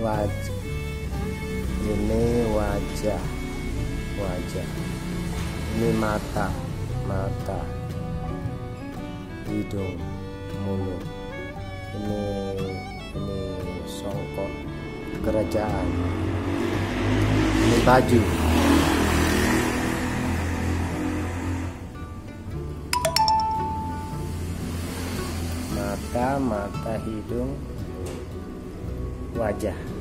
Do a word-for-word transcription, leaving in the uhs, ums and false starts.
wajah, ini wajah, wajah, ini mata, mata, hidung, mulut, ini ini songkok, kerajaan, ini baju, mata, mata, hidung, wajah.